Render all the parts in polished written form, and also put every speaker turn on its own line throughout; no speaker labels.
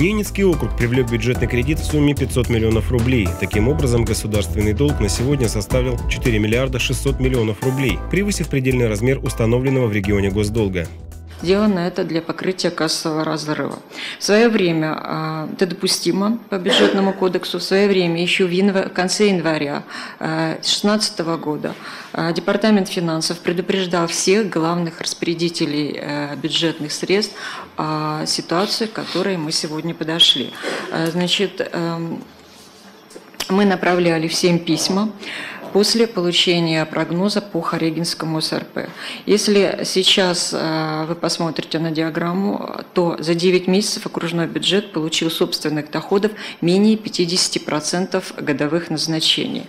Ненецкий округ привлек бюджетный кредит в сумме 500 миллионов рублей. Таким образом, государственный долг на сегодня составил 4 миллиарда 600 миллионов рублей, превысив предельный размер установленного в регионе госдолга.
Сделано это для покрытия кассового разрыва. В свое время это допустимо по бюджетному кодексу. В свое время, еще в конце января 2016 года, Департамент финансов предупреждал всех главных распорядителей бюджетных средств о ситуации, к которой мы сегодня подошли. Значит, мы направляли всем письма после получения прогноза по Харегинскому СРП. Если сейчас вы посмотрите на диаграмму, то за 9 месяцев окружной бюджет получил собственных доходов менее 50% годовых назначений,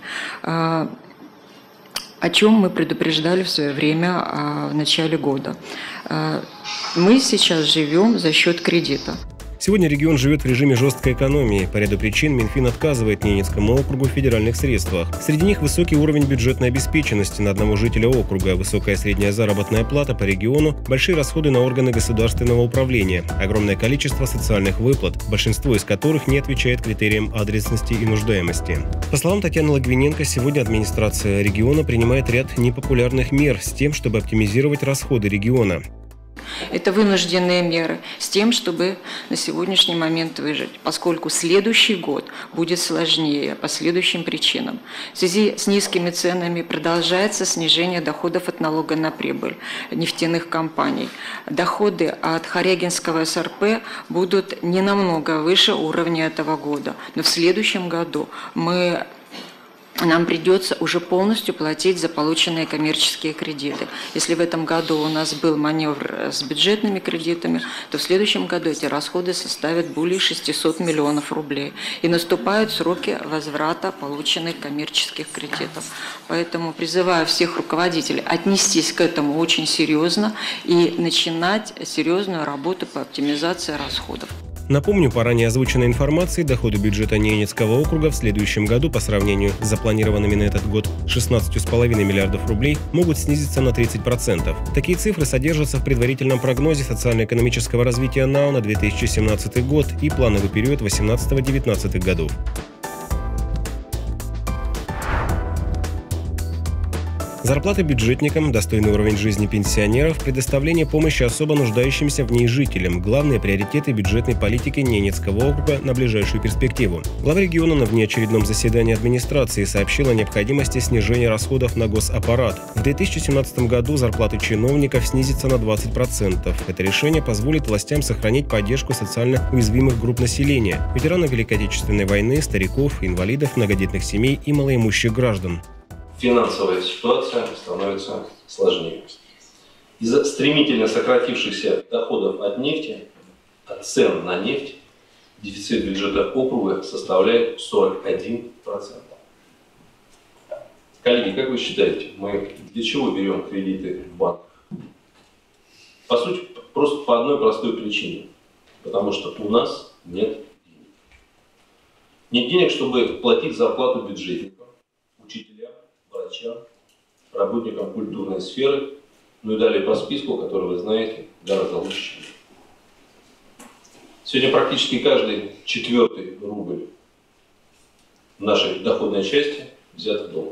о чем мы предупреждали в свое время в начале года. Мы сейчас живем за счет кредита.
Сегодня регион живет в режиме жесткой экономии. По ряду причин Минфин отказывает Ненецкому округу в федеральных средствах. Среди них высокий уровень бюджетной обеспеченности на одного жителя округа, высокая средняя заработная плата по региону, большие расходы на органы государственного управления, огромное количество социальных выплат, большинство из которых не отвечает критериям адресности и нуждаемости. По словам Татьяны Логвиненко, сегодня администрация региона принимает ряд непопулярных мер с тем, чтобы оптимизировать расходы региона.
Это вынужденные меры с тем, чтобы на сегодняшний момент выжить, поскольку следующий год будет сложнее по следующим причинам. В связи с низкими ценами продолжается снижение доходов от налога на прибыль нефтяных компаний. Доходы от Харегинского СРП будут не намного выше уровня этого года, но в следующем году нам придется уже полностью платить за полученные коммерческие кредиты. Если в этом году у нас был маневр с бюджетными кредитами, то в следующем году эти расходы составят более 600 миллионов рублей. И наступают сроки возврата полученных коммерческих кредитов. Поэтому призываю всех руководителей отнестись к этому очень серьезно и начинать серьезную работу по оптимизации расходов.
Напомню, по ранее озвученной информации, доходы бюджета Ненецкого округа в следующем году по сравнению с запланированными на этот год 16,5 миллиардов рублей могут снизиться на 30%. Такие цифры содержатся в предварительном прогнозе социально-экономического развития НАО на 2017 год и плановый период 2018-2019 годов. Зарплаты бюджетникам, достойный уровень жизни пенсионеров, предоставление помощи особо нуждающимся в ней жителям – главные приоритеты бюджетной политики Ненецкого округа на ближайшую перспективу. Глава региона на внеочередном заседании администрации сообщил о необходимости снижения расходов на госаппарат. В 2017 году зарплаты чиновников снизятся на 20%. Это решение позволит властям сохранить поддержку социально уязвимых групп населения – ветеранов Великой Отечественной войны, стариков, инвалидов, многодетных семей и малоимущих граждан.
Финансовая ситуация становится сложнее. Из-за стремительно сократившихся доходов от нефти, от цен на нефть, дефицит бюджета округа составляет 41%. Коллеги, как вы считаете, мы для чего берем кредиты в банках? По сути, просто по одной простой причине. Потому что у нас нет денег. Нет денег, чтобы платить зарплату бюджетникам, учителям, врачам, работникам культурной сферы, ну и далее по списку, который вы знаете гораздо лучше, чем я. Сегодня практически каждый 4-й рубль в нашей доходной части взят в долг.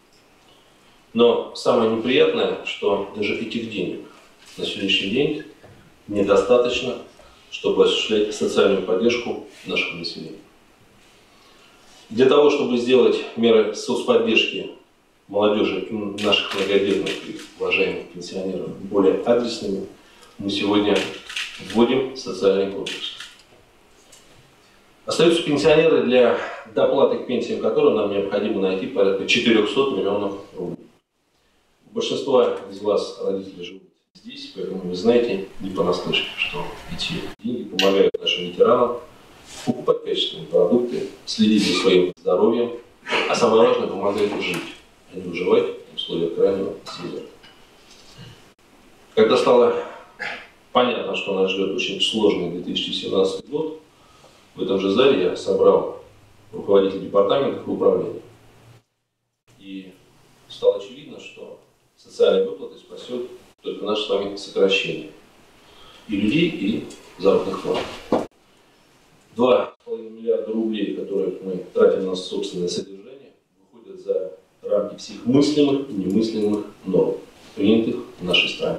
Но самое неприятное, что даже этих денег на сегодняшний день недостаточно, чтобы осуществлять социальную поддержку нашего населения. Для того, чтобы сделать меры соцподдержки молодежи и наших многодетных и уважаемых пенсионеров более адресными, мы сегодня вводим социальный кодекс. Остаются пенсионеры, для доплаты к пенсиям которым нам необходимо найти порядка 400 миллионов рублей. Большинство из вас родители живут здесь, поэтому вы знаете не понаслышке, что эти деньги помогают нашим ветеранам покупать качественные продукты, следить за своим здоровьем, а самое важное, помогает жить, а не выживать в условиях крайнего севера. Когда стало понятно, что нас ждет очень сложный 2017 год, в этом же зале я собрал руководителей департаментов и управления. И стало очевидно, что социальные выплаты спасет только наше с вами сокращение и людей, и заработных плат. В 2,5 миллиарда рублей, которые мы тратим на собственное содержание, выходят за рамки всех мыслимых и немыслимых норм, принятых в нашей стране.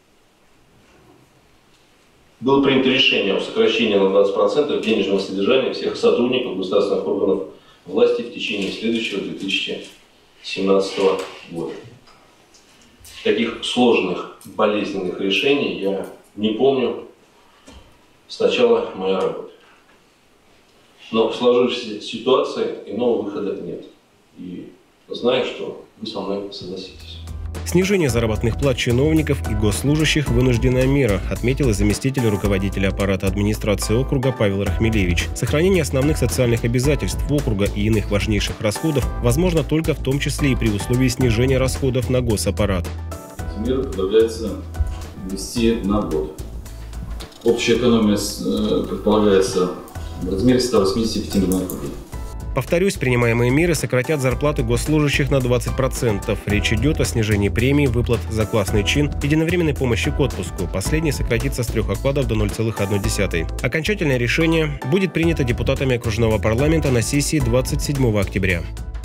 Было принято решение о сокращении на 20% денежного содержания всех сотрудников государственных органов власти в течение следующего 2017 года. Таких сложных, болезненных решений я не помню с начала моей работы. Но в сложившейся ситуации иного выхода нет. И знаю, что вы со мной согласитесь.
Снижение заработных плат чиновников и госслужащих – вынужденная мера, отметил и заместитель руководителя аппарата администрации округа Павел Рахмелевич. Сохранение основных социальных обязательств округа и иных важнейших расходов возможно только в том числе и при условии снижения расходов на госаппарат.
Эти меры предлагается ввести на год. Общая экономия предполагается в размере 185 миллионов рублей.
Повторюсь, принимаемые меры сократят зарплаты госслужащих на 20%. Речь идет о снижении премий, выплат за классный чин, единовременной помощи к отпуску. Последний сократится с 3 окладов до 0,1. Окончательное решение будет принято депутатами окружного парламента на сессии 27 октября.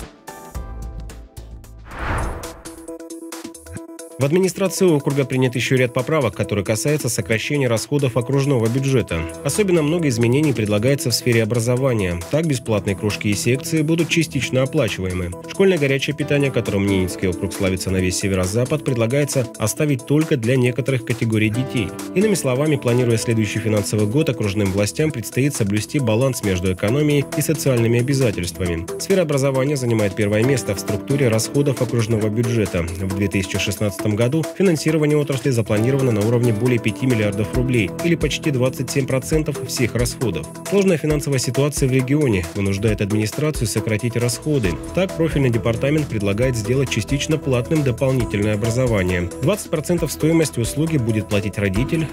В администрации округа принят еще ряд поправок, которые касаются сокращения расходов окружного бюджета. Особенно много изменений предлагается в сфере образования. Так, бесплатные кружки и секции будут частично оплачиваемы. Школьное горячее питание, которым Ненецкий округ славится на весь северо-запад, предлагается оставить только для некоторых категорий детей. Иными словами, планируя следующий финансовый год, окружным властям предстоит соблюсти баланс между экономией и социальными обязательствами. Сфера образования занимает первое место в структуре расходов окружного бюджета. В 2016 году финансирование отрасли запланировано на уровне более 5 миллиардов рублей, или почти 27% всех расходов. Сложная финансовая ситуация в регионе вынуждает администрацию сократить расходы. Так, профильный департамент предлагает сделать частично платным дополнительное образование. 20% стоимости услуги будет платить родитель,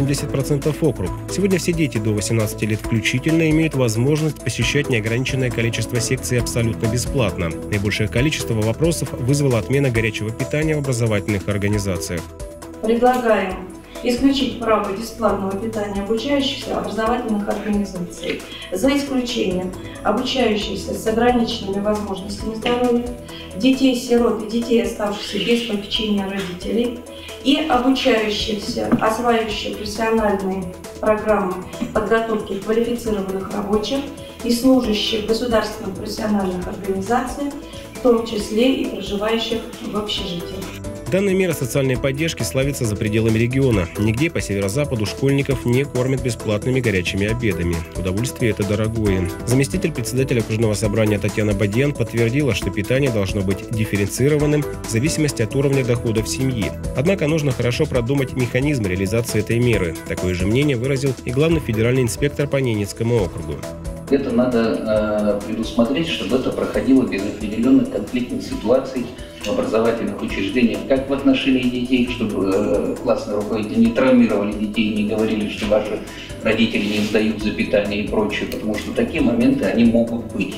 80% округ. Сегодня все дети до 18 лет включительно имеют возможность посещать неограниченное количество секций абсолютно бесплатно. Наибольшее количество вопросов вызвала отмена горячего питания в образовательных организациях.
Предлагаем исключить право бесплатного питания обучающихся образовательных организаций, за исключением обучающихся с ограниченными возможностями здоровья, детей-сирот и детей, оставшихся без попечения родителей, и обучающихся, осваивающих профессиональные программы подготовки квалифицированных рабочих и служащих государственных профессиональных организаций, в том числе и проживающих в общежитиях.
Данная мера социальной поддержки славится за пределами региона. Нигде по северо-западу школьников не кормят бесплатными горячими обедами. Удовольствие это дорогое. Заместитель председателя окружного собрания Татьяна Бадьян подтвердила, что питание должно быть дифференцированным в зависимости от уровня доходов семьи. Однако нужно хорошо продумать механизм реализации этой меры. Такое же мнение выразил и главный федеральный инспектор по Ненецкому округу.
Это надо предусмотреть, чтобы это проходило без определенных конфликтных ситуаций в образовательных учреждениях, как в отношении детей, чтобы классные руководители не травмировали детей, не говорили, что ваши родители не сдают за питание и прочее, потому что такие моменты, они могут быть.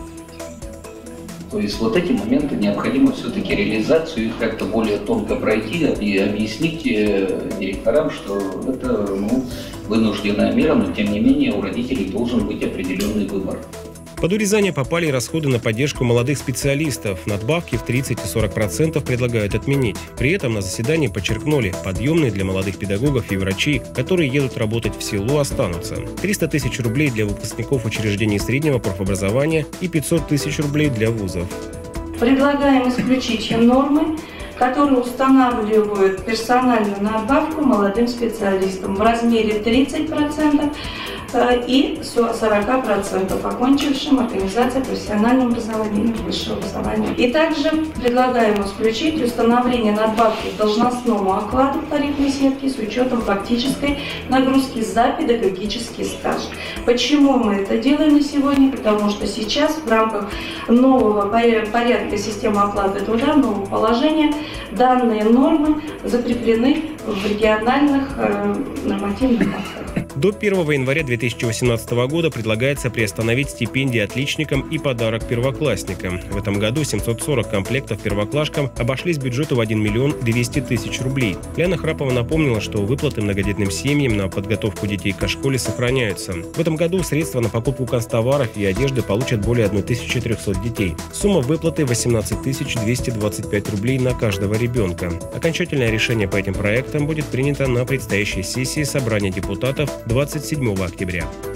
То есть вот эти моменты необходимо все-таки реализацию, их как-то более тонко пройти и объяснить директорам, что это вынужденная мера, но тем не менее у родителей должен быть определенный выбор.
Под урезание попали и расходы на поддержку молодых специалистов. Надбавки в 30 и 40% предлагают отменить. При этом на заседании подчеркнули, подъемные для молодых педагогов и врачей, которые едут работать в село, останутся. 300 тысяч рублей для выпускников учреждений среднего профобразования и 500 тысяч рублей для вузов.
Предлагаем исключить нормы, которые устанавливают персональную надбавку молодым специалистам в размере 30% и 40% окончившим организацию профессионального образования и высшего образования. И также предлагаем исключить установление надбавки к должностному окладу в тарифной сетке с учетом фактической нагрузки за педагогический стаж. Почему мы это делаем на сегодня? Потому что сейчас в рамках нового порядка системы оплаты труда, нового положения, данные нормы закреплены в региональных нормативных актах.
До 1 января 2018 года предлагается приостановить стипендии отличникам и подарок первоклассникам. В этом году 740 комплектов первоклашкам обошлись бюджету в 1 миллион 200 тысяч рублей. Лиана Храпова напомнила, что выплаты многодетным семьям на подготовку детей к школе сохраняются. В этом году средства на покупку канцтоваров и одежды получат более 1300 детей. Сумма выплаты 18 225 рублей на каждого ребенка. Окончательное решение по этим проектам будет принято на предстоящей сессии Собрания депутатов 27 октября.